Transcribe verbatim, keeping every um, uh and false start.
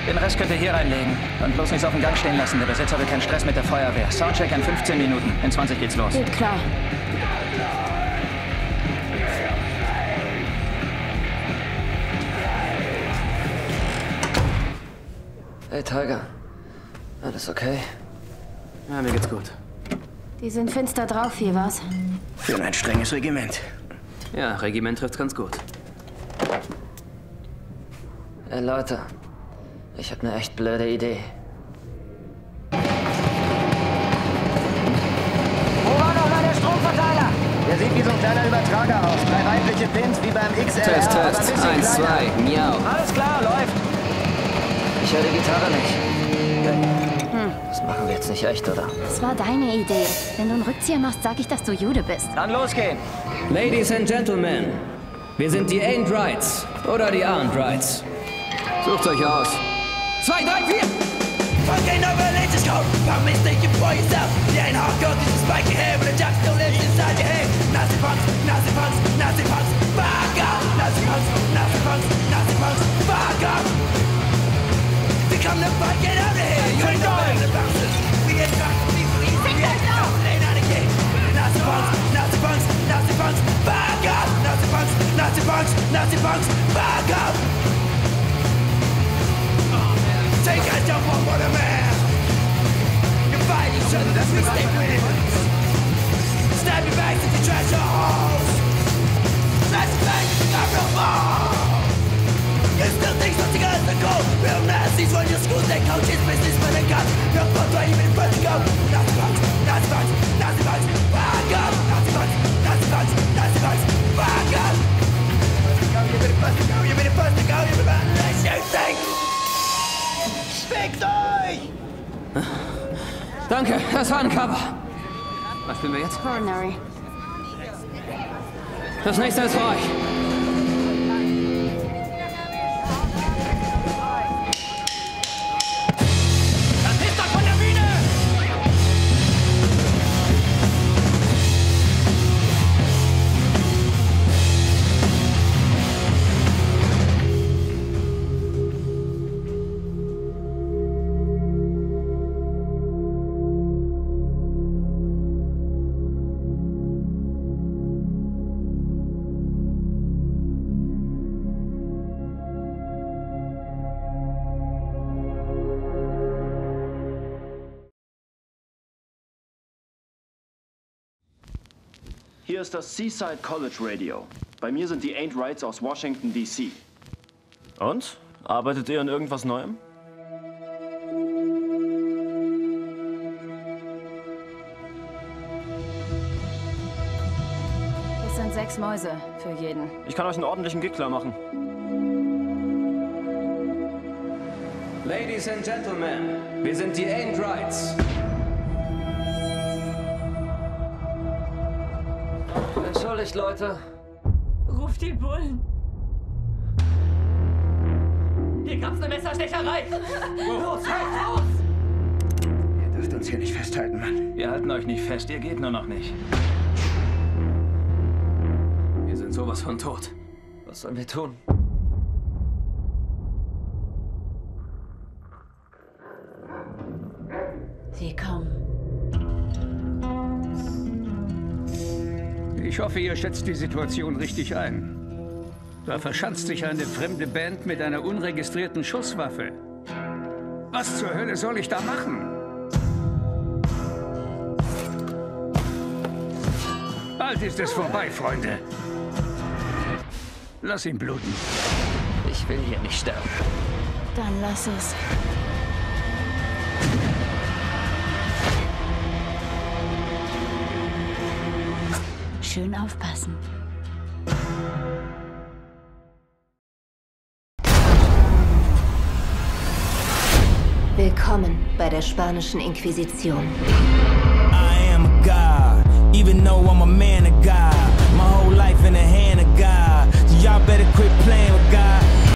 Den Rest könnt ihr hier reinlegen. Und bloß nichts auf dem Gang stehen lassen. Der Besitzer will keinen Stress mit der Feuerwehr. Soundcheck in fünfzehn Minuten. In zwanzig geht's los. Geht klar. Hey, Tiger. Alles okay? Ja, mir geht's gut. Die sind finster drauf hier, was? Für ein strenges Regiment. Ja, Regiment trifft's ganz gut. Hey, Leute. Ich hab eine echt blöde Idee. Wo war noch mal der Stromverteiler? Der sieht wie so ein kleiner Übertrager aus. Drei weibliche Pins wie beim X L R. Test, aber ein Test. bisschen Eins, kleiner. zwei, miau. Alles klar, läuft. Ich höre die Gitarre nicht. Hm. Das machen wir jetzt nicht echt, oder? Das war deine Idee. Wenn du einen Rückzieher machst, sag ich, dass du Jude bist. Dann losgehen. Ladies and Gentlemen, wir sind die Ain't Rights oder die Aren't Rights. Sucht euch aus. Zwei, drei, vier! Fucking no religious code. Come mistaken for yourself. You ain't hardcore, this is spiky hair, but the jack still lives inside your head. Nazi punks, Nazi punks, Nazi punks, fuck up. Nazi punks, Nazi punks, Nazi punks, fuck up. We come to fight, get out of here. You ain't no better than bouncers. We get drunk, we bleed, we get drunk, ain't out of game. Nazi punks, Nazi punks, Nazi punks, fuck up. Nazi punks, Nazi punks, Nazi punks, fuck up. Take guys jump on for the man. You fight each other, that's we stay winners. Stab your backs if you trash your holes. That's the thing, not real ball. You still think something else is cool. Real Nazis run your schools, they coaches, business for the guns. Real folks are even first to go. Nazi bugs, Nazi bugs, Nazi bugs, fuck up. Nazi bugs, Nazi bugs, Nazi bugs, fuck up. You've been the first to go, you've been the first to go, you've been the first to go, you think. Fickt euch! Danke, das war ein Cover. Was spielen wir jetzt? Coronary. Das nächste ist für euch. Hier ist das Seaside College Radio. Bei mir sind die Ain't Rights aus Washington, D C Und? Arbeitet ihr an irgendwas Neuem? Das sind sechs Mäuse für jeden. Ich kann euch einen ordentlichen Gig klar machen. Ladies and Gentlemen, wir sind die Ain't Rights. Entschuldigt, Leute. Ruf die Bullen. Hier gab's eine Messerstecherei. Los, halt los! Ihr dürft uns hier nicht festhalten, Mann. Wir halten euch nicht fest, ihr geht nur noch nicht. Wir sind sowas von tot. Was sollen wir tun? Sie kommen. Ich hoffe, ihr schätzt die Situation richtig ein. Da verschanzt sich eine fremde Band mit einer unregistrierten Schusswaffe. Was zur Hölle soll ich da machen? Bald ist es vorbei, Freunde. Lass ihn bluten. Ich will hier nicht sterben. Dann lass es. Schön aufpassen. Willkommen bei der spanischen Inquisition. I am a god, even though I'm a man of God. My whole life in the hand of God. So y'all better quit playing with God.